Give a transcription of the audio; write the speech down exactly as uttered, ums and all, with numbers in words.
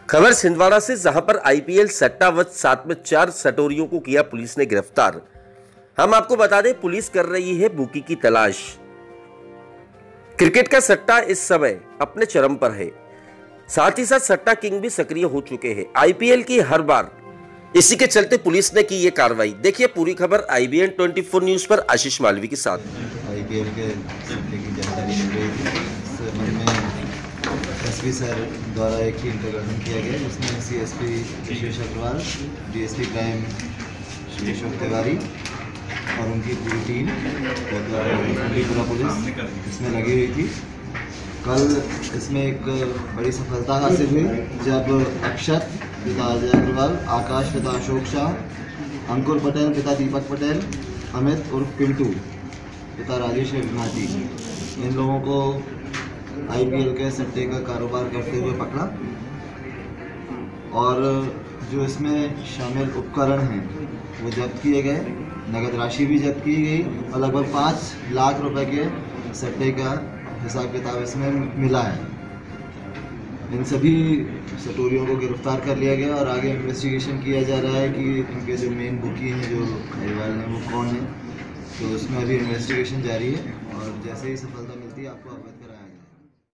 खबर छिंदवाड़ा से, जहां पर आईपीएल सट्टावत सात में चार सटोरियों को किया पुलिस ने गिरफ्तार। हम आपको बता दें, पुलिस कर रही है बुकी की तलाश। क्रिकेट का सट्टा इस समय अपने चरम पर है, साथ ही साथ सट्टा किंग भी सक्रिय हो चुके हैं आईपीएल की हर बार। इसी के चलते पुलिस ने की ये कार्रवाई। देखिए पूरी खबर आईबीएन चौबीस न्यूज पर आशीष मालवी के साथ। आईपीएल के सट्टे की जानकारी मिल रही थी। इस संबंध में एसपी सर द्वारा एक टीम का गठन किया गया, जिसमें CSP Vishesh Agrawal, DSP crime Shri Ashok Tiwari और उनकी पूरी टीम पूरा पुलिस इसमें लगी हुई थी। कल इसमें एक बड़ी सफलता हासिल हुई जब अक्षत पिता अजय अग्रवाल, आकाश पिता अशोक शाह, अंकुर पटेल पिता दीपक पटेल, अमित उर्फ पिंटू पिता राजेश विभाती, इन लोगों को आईपीएल के सट्टे का कारोबार करते हुए पकड़ा। और जो इसमें शामिल उपकरण हैं वो जब्त किए गए, नगद राशि भी जब्त की गई और लगभग पाँच लाख रुपए के सट्टे का हिसाब किताब इसमें मिला है। इन सभी सटोरियों को गिरफ्तार कर लिया गया और आगे इन्वेस्टिगेशन किया जा रहा है कि इनके जो मेन बुकी हैं, जो परिवार हैं, वो कौन है। तो उसमें अभी इन्वेस्टिगेशन जारी है और जैसे ही सफलता मिलती है आपको अवगत